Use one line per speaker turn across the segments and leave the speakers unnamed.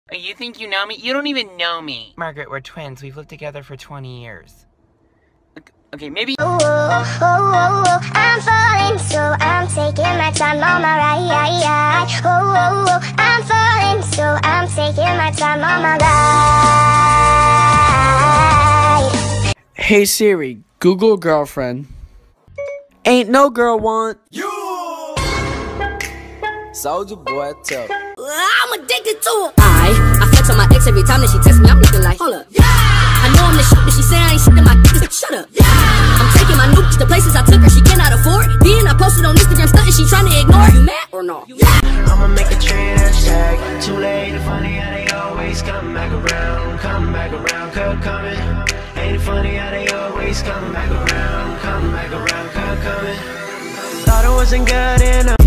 Oh, you think you know me? You don't even know me. Margaret, we're twins. We've lived together for 20 years. Okay, maybe.
I'm falling, so I'm taking my time on my ride. I'm falling, so I'm taking my time on my ride.
Hey Siri, Google girlfriend. Ain't no girl want you. Soulja Boy tough.
I'm addicted to her. I flex on my ex every time that she texts me. I'm looking like, hold up. Yeah. I know I'm the shit, but she say I ain't shit in my dick. Shut up. Yeah. I'm taking my nukes to places I took her. She cannot afford. Then I posted on Instagram stunting. She trying to ignore. You mad or no? Yeah.
I'ma make a trend hashtag. Too late to funny how they always come back around. Come back around, kept coming. Ain't it funny how they always come back around. Come back around, kept coming. Thought it wasn't good enough.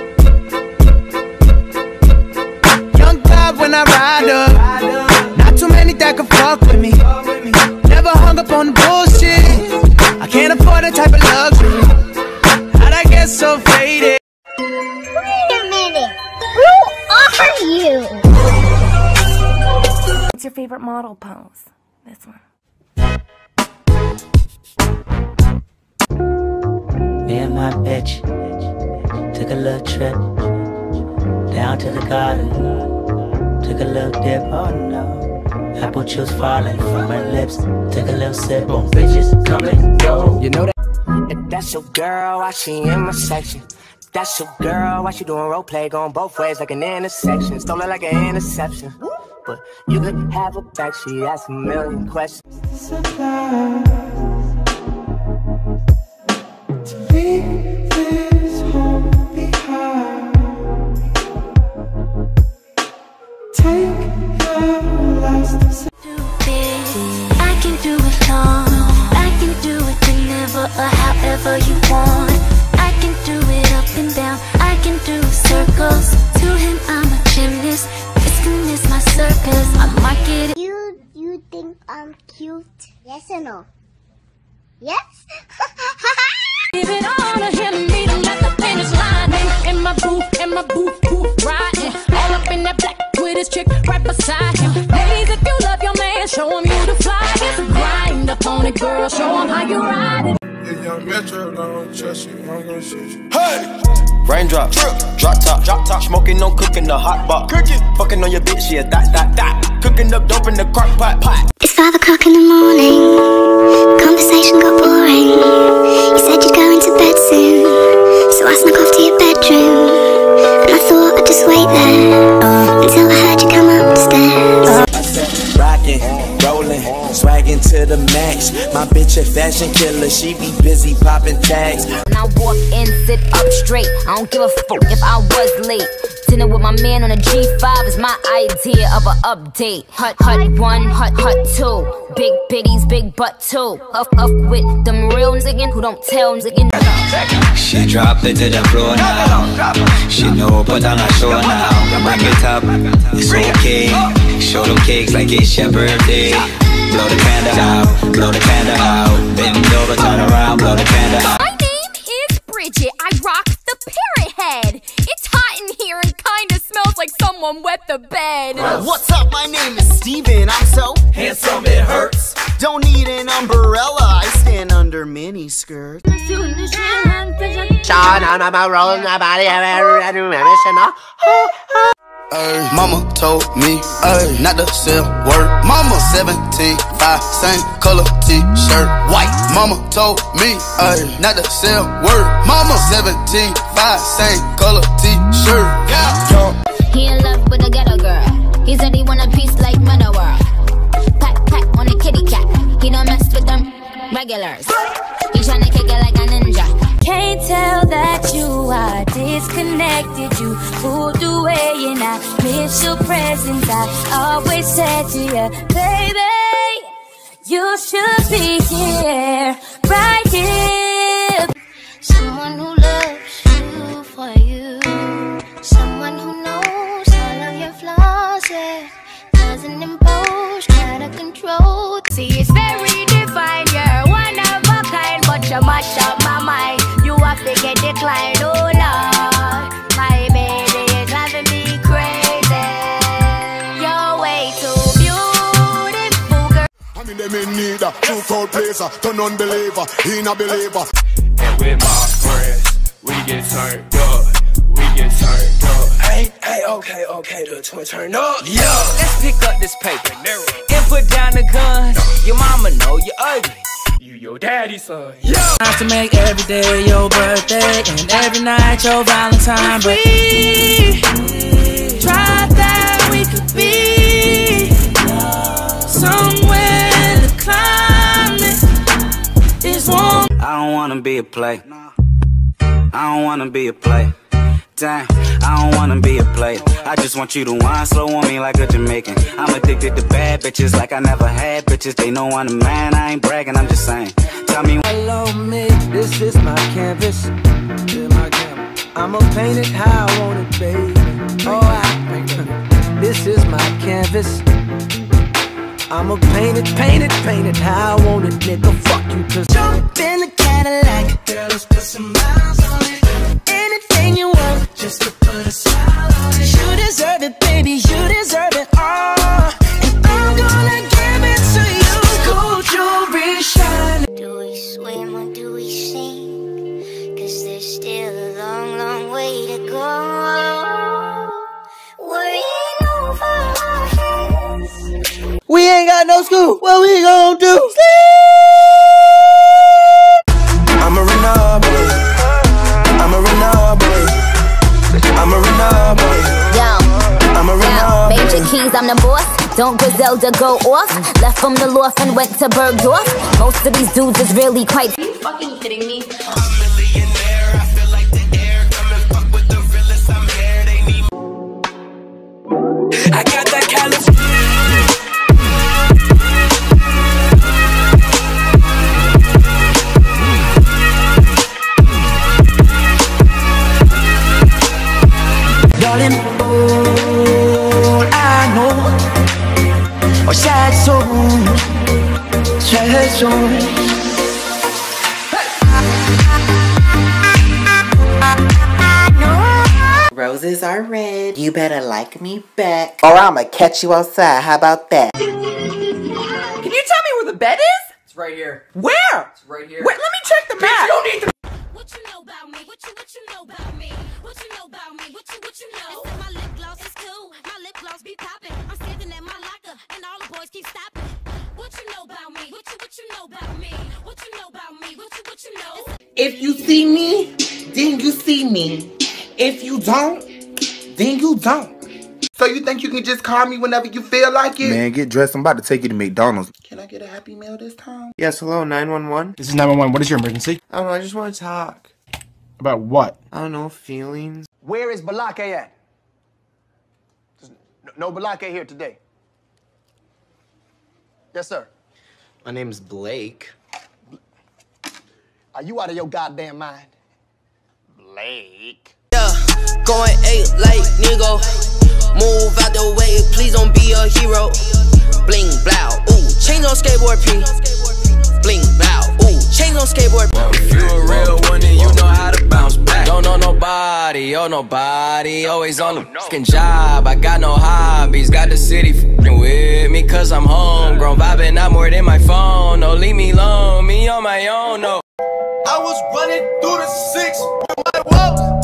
When I ride up, not too many that can fuck with me. Never hung up on the bullshit. I can't afford that type of luxury. How'd I get so faded?
Wait a minute. Who are you?
What's your favorite model pose? This one.
Me and my bitch took a little trip down to the garden. Took a little dip, oh no. Apple juice falling from her lips. Took a little sip on bitches come and go.
You know that?
If that's your girl, why she in my section? If that's your girl, why she doing role play going both ways like an intersection? Stole it like an interception. But you could have her back, she asked a million questions.
To leave this home behind. Take your last
I can do it long. I can do it whenever or however you want. I can do it up and down. I can do circles. To him I'm a gymnast. This is my circus. I market it. You think I'm cute? Yes or no? Yes?
Give it all to him, meet him at the finish line. In my booth, riding. All up in that black with his chick right beside him. Ladies, if you love your man, show him you the flyest. Grind up on it, girl, show him how you ride it.
If young Metro don't trust you, I'm gonna shoot you.
Hey! Raindrops, drop top, smoking, no cooking, the hot pot. Cooking, fucking on your bitch, yeah, that. Cooking up dope in the crock pot.
It's 5 o'clock in the morning. Conversation got boring. You said you'd go into bed soon, so I snuck off to your bedroom. And I thought I'd just wait there until I heard you come upstairs.
I said rockin', rollin', swaggin' to the max. My bitch a fashion killer, she be busy poppin' tags.
When I walk in, sit up straight. I don't give a fuck if I was late. Dinner with my man on a G5 is my idea of an update. Hut 1, hut 2. Big biddies, big butt 2. Up with them real niggas who don't tell niggas.
She drop it to the floor now. She know put on a show now. Bring it up, it's okay. Show them cakes like it's your birthday. Blow the candle out, blow the candle out. Bend over, turn around, blow the candle out.
My name is Bridget. I rock the parrot head. It's hot in here and kinda smells like someone wet the bed.
What's up? My name is Steven. I'm so
Handsome, it hurts.
don't need an umbrella. I stand under mini skirts.
Mama told me not to sell word. Mama 17, 5, same color t-shirt, white. Mama told me not to sell word. Mama 17, 5, same color t-shirt. Yeah.
He in love with a ghetto girl. He said he want a piece like Mother World. Pack on a kitty cat. He don't mess with them regulars. He tryna kick it like a ninja.
Can't tell that you are disconnected. You pulled away and I miss your presence. I always said to you, baby, you should be here, right here.
Someone who loves you for you. Someone who knows all of your flaws, yeah. Doesn't impose, try to control.
See, it's very divine. You're one of a kind, but you mash up my mind. You have to get declined, oh Lord. My baby is driving me crazy. You're
them in need. True crowd placer, turn unbeliever, he not believer.
And with my friends, we get turned up. We get turned up. Hey, okay, the twin turned up. Yeah.
Let's pick up this paper and put down the guns. Your mama know you ugly.
You your daddy's son.
Yeah.
Time to make every day your birthday and every night your Valentine. But we tried that we could be somewhere the climate is warm.
I don't wanna be a play. I don't wanna be a play. Damn, I don't wanna be a player. I just want you to whine slow on me like a Jamaican. I'm addicted to bad bitches like I never had bitches. They know I'm the man, I ain't bragging, I'm just saying. Tell me.
Hello me, this is my canvas. I'ma paint it how I want it, baby. Oh, this is my canvas. I'ma paint it how I want it, nigga. Fuck you, cause jump in the Cadillac. Girl, let's put some miles on it. Anything you want, just to put a smile on it. You deserve it, baby, you deserve it all. And I'm gonna give it to you. Gold jewelry shining.
Do we swim or do we sink? Cause there's still a long, long way to go. Worrying over our heads.
We ain't got no school. What we gon' do? Sleep.
I'm a Renard boy. I'm a Renard boy. I'm a Renard boy. I'm a Renard boy.
Major keys, I'm the boss. Don't Griselda go off? Left from the loft and went to Bergdorf. Most of these dudes is really quite.
Are you fucking kidding me?
I got that California.
Darling, all I know are sad songs, sad songs.
Roses are red. You better like me back, or I'ma catch you outside. How about that?
Can you tell me where the bed is?
It's right here.
Where?
It's right here.
Wait, let me check the map.
You don't need to.
What you know about me? What you know about me? What you know about me? What you know? I said my lip gloss is cool. My lip gloss be popping. I'm standing at my locker and all the boys keep stopping. What you know about me? What you know about me? What you know about me? What you know?
If you see me, then you see me. If you don't, then you don't. So you think you can just call me whenever you feel like it?
Man, get dressed. I'm about to take you to McDonald's.
Can I get a Happy Meal this time?
Yes, hello, 911.
This is 911. What is your emergency?
I don't know, I just want to talk.
About what?
I don't know, feelings.
Where is Balake at? There's no Balake here today. Yes, sir.
My name's Blake.
Are you out of your goddamn mind?
Blake. Yeah, going 8 like nigga. Move out the way, please don't be a hero. Bling, blow, ooh, change on skateboard P. Bling, blow, ooh, change on skateboard P. If you a real one, then you know how to bounce back. Don't know nobody, always on the fucking job. I got no hobbies, got the city f***ing with me, cause I'm homegrown. Vibing out more than my phone, no, leave me alone, me on my own, no.
I was running through the 6 with my woes.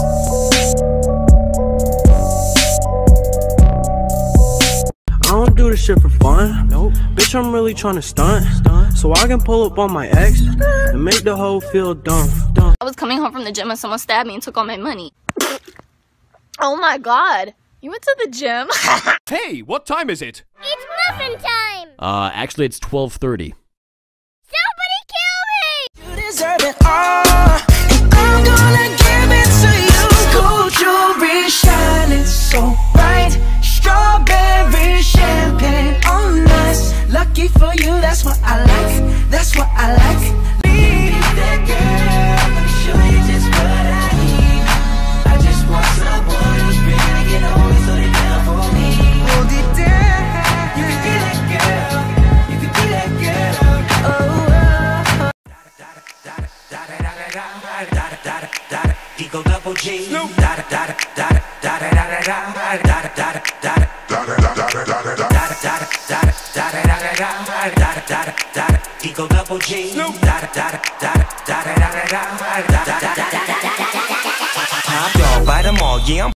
I don't do this shit for fun. Nope. Bitch, I'm really trying to stunt. So I can pull up on my ex and make the hoe feel dumb.
I was coming home from the gym and someone stabbed me and took all my money. Oh my god. You went to the gym?
Hey, what time is it?
It's muffin time!
Actually it's 12:30.
Somebody kill me!
You deserve it all, and I'm gonna give it to you. Gold jewelry shining so bright, strawberry champagne on us. Lucky for you, that's what I like. That's what I like. Be that girl, let me show you just what I need. I just want someone who's ready to get on it, so they down for me. Hold it down. You can be that girl. You can be that girl.
Eagle double G. Top dog, bite them all, yeah, I'm